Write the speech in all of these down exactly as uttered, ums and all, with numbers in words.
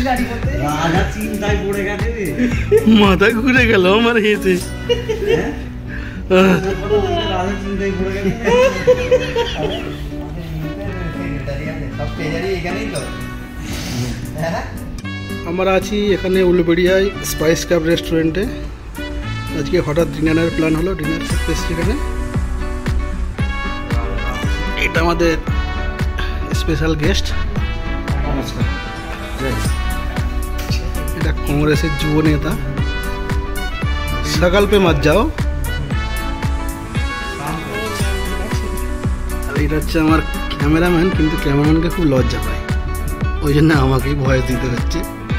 মাথা ঘুরে গেল আমার হেঁটে। আমরা আছি এখানে উলুবেড়িয়ায় স্পাইস ক্যাব রেস্টুরেন্টে। আজকে হঠাৎ ডিনারের প্ল্যান হলো, ডিনার করতে এসেছি এখানে। এটা আমাদের স্পেশাল গেস্ট, এটা কংগ্রেসের যুব নেতা। সকাল পে মত যাও। আর এটা হচ্ছে আমার ক্যামেরাম্যান, কিন্তু ক্যামেরাম্যানকে খুব লজ্জা পায়, ওই জন্য আমাকেই ভয়েস দিতে হচ্ছে।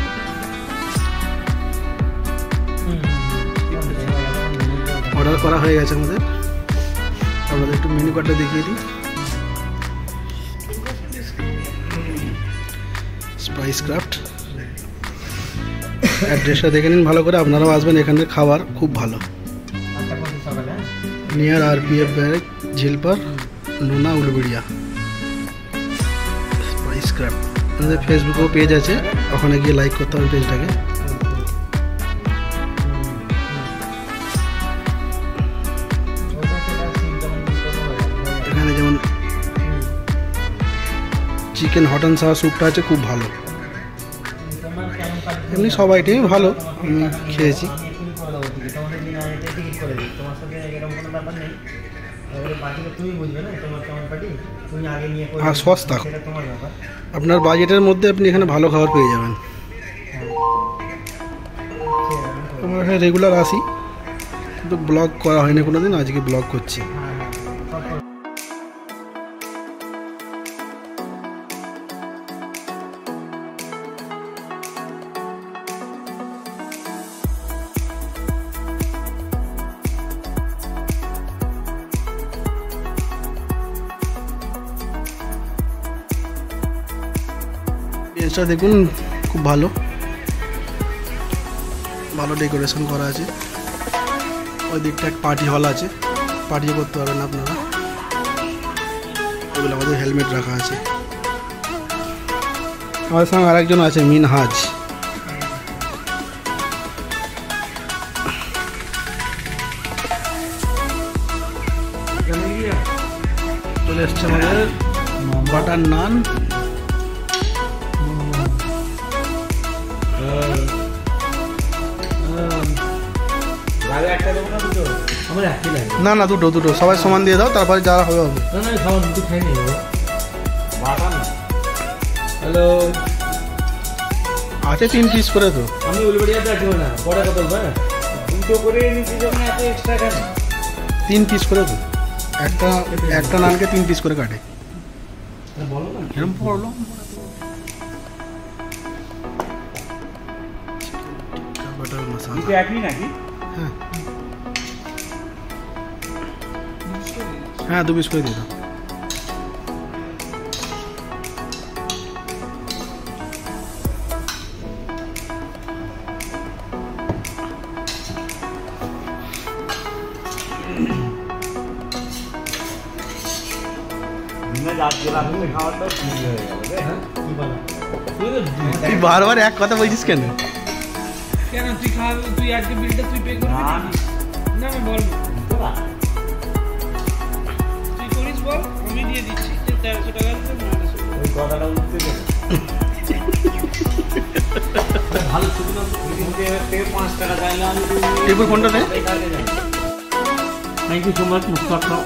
অর্ডার করা হয়ে গেছে আমাদের, আপনাদের একটু মেনু কার্ডটা দেখিয়ে দিই। স্পাইস ক্রাফট অ্যাড্রেসটা দেখে নিন ভালো করে, আপনারাও আসবেন। এখানে খাবার খুব ভালো। Near R P F barrack, Jhilpar, Nona, Uluberia. Spice craft আমাদের ফেসবুকেও পেজ আছে, ওখানে গিয়ে লাইক করতে হবে পেজটাকে। এখানে যেমন চিকেন হট অ্যান্ড সাওয়ার স্যুপটা আছে, খুব ভালো। এমনি সব আইটেমই ভালো, আমি খেয়েছি। আর সস্তা, আপনার বাজেটের মধ্যে আপনি এখানে ভালো খাবার পেয়ে যাবেন। আমরা এখানে রেগুলার আসি, কিন্তু ব্লগ করা হয়নি কোনোদিন, আজকে ব্লগ করছি। এটা দেখুন, খুব ভালো ভালো ডেকোরেশন করা আছে। ওই দিকটা এক পার্টি হল আছে, পার্টিও করতে পারবেন আপনারা। ওগুলো আমাদের হেলমেট রাখা আছে। আমাদের সঙ্গে আরেকজন আছে, মিনহাজ। চলে এসছে আমাদের বাটার নান। না না, দুটো দুটো সবাই সমান দিয়ে দাও, তারপরে যারা হবে হবে। হ্যালো, আছে তিন পিস করে তো। আমি উলুবেড়িয়াতে আছি না, বড় কত হবে? দুটো করে নিতে যখন এত এক্সট্রা কেন? তিন পিস করে তো, একটা একটা নানকে তিন পিস করে কাটে। বলো না এরকম পড়লো। বাটার মশলা এটা একই নাকি? হ্যাঁ হ্যাঁ, দু পিস করে দিয়ে দাও। তুই বারবার এক কথা বলছিস কেন? কেন তুই খাওয়াবি? তুই আজকে বিলটা তুই পে করবি না? না আমি বলবো, তুই করিস বল, আমি দিয়ে দিচ্ছি। তেরোশো টাকা ওই কথাটা উঠতে দে। ভালো ছবি না থেকে পাঁচ টাকা চাইলে আমি টেবিল ফোনটা নে। Thank you so much Mustafa.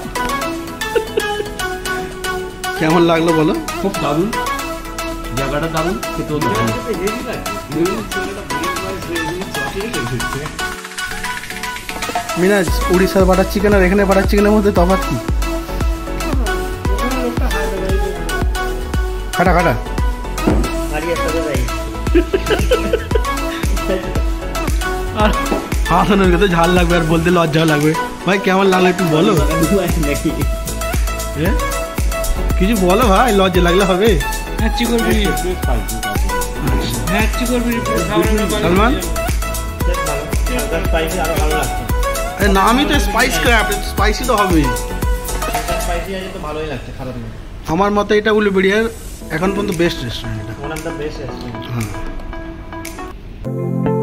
কেমন লাগলো বলো? খুব দারুণ, জায়গাটা দারুণ, খেতেও দারুণ। মিনাজ, উড়িষ্যার বাটার চিকেন আর এখানে বাটার চিকেনের মধ্যে তফাৎ কি? খাটা খাটা আর হাসানোর কাছে ঝাল লাগবে আর বলতে লজ্জাও লাগবে। ভাই কেমন লাগলো একটু বলো। কিছু বলো ভাই, লজ্জা লাগলে হবে। সালমান, নামই তো স্পাইস ক্র্যাফট, স্পাইসি তো হবেই। আমার মতে এটা উলুবেড়িয়ার এখন পর্যন্ত বেস্ট রেস্টুরেন্ট। হ্যাঁ, না।